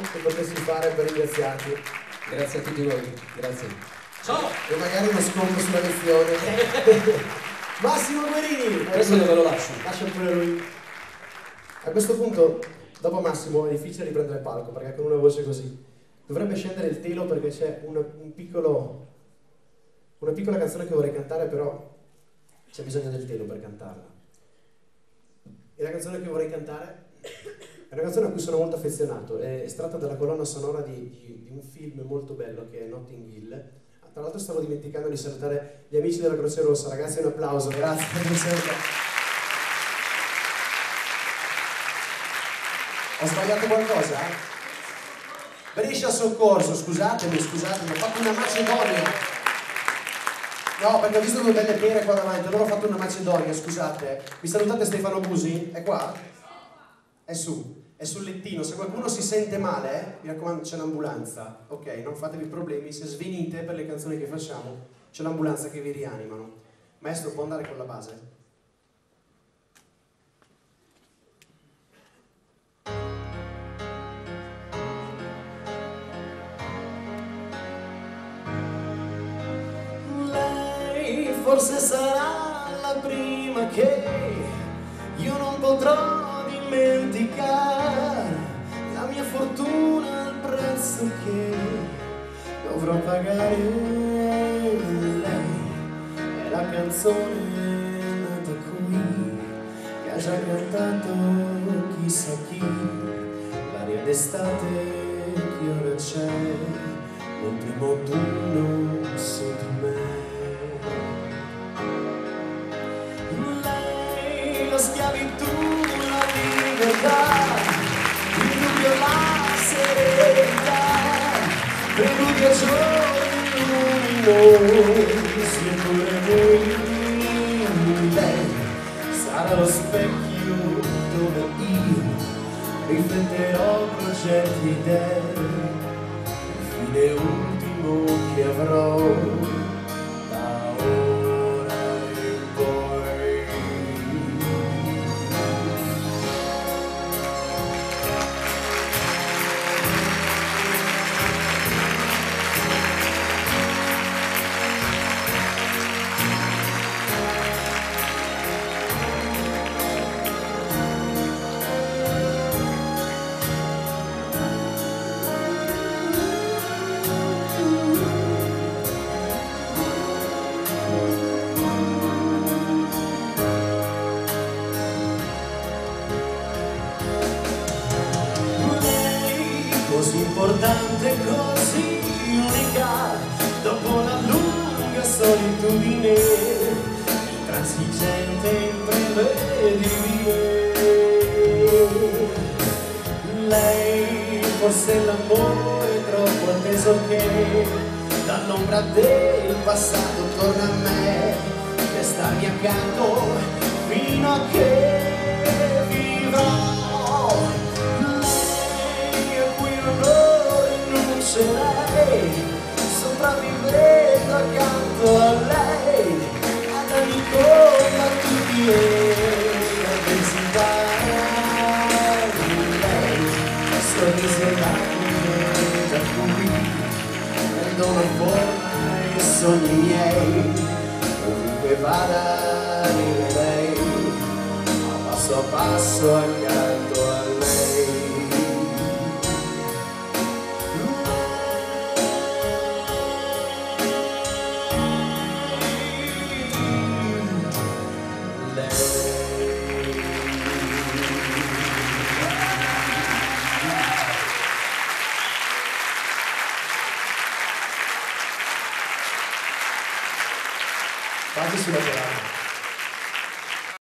che potessi fare per ringraziarti. Grazie a tutti voi, grazie. Ciao! E magari uno sconto sulla lezione. Massimo Guerini! Questo dove lo lascio? Lascia pure lui. A questo punto, dopo Massimo, è difficile riprendere il palco, perché con una voce così dovrebbe scendere il telo, perché c'è una piccola canzone che vorrei cantare, però c'è bisogno del telo per cantarla. E la canzone che vorrei cantare è una canzone a cui sono molto affezionato, è estratta dalla colonna sonora di un film molto bello che è Notting Hill. Tra l'altro stavo dimenticando di salutare gli amici della Croce Rossa, ragazzi, un applauso, grazie per essere. Ho sbagliato qualcosa? Brescia Soccorso, scusatemi, ho fatto una macedonia. No, perché ho visto due belle pere qua davanti, allora ho fatto una macedonia, scusate. Mi salutate Stefano Busi? È qua? È su. È sul lettino, se qualcuno si sente male, mi raccomando, c'è l'ambulanza, ok? Non fatevi problemi, se svenite per le canzoni che facciamo, c'è l'ambulanza che vi rianimano. Maestro, può andare con la base? Lei forse sarà la prima che io non potrò dimenticare, la mia fortuna, il prezzo che dovrò pagare. Lei è la canzone nata qui, che ha già cantato chissà chi, l'aria d'estate che ora c'è nel primo autunno su di me. Lei la schiavitù, la libertà, il dubbio, la serenità, preludio a giorni luminosi e pure voi. Lei sarà lo specchio dove io rifletterò progetti e idee, il fine ultimo che avrò da ora in poi. Così importante, così unica, dopo la lunga solitudine, intransigente, imprevedibile. Lei forse l'amore troppo atteso che dall'ombra del passato torna a me, per starmi accanto fino a che vivrò. Sopravvivendo accanto a lei, ad ogni colpa tutti le avversità. Lei, il sorriso e lacrime da cui prendono forma i sogni miei, ovunque vada arriverei, a passo accanto a lei. Fate sulla terra.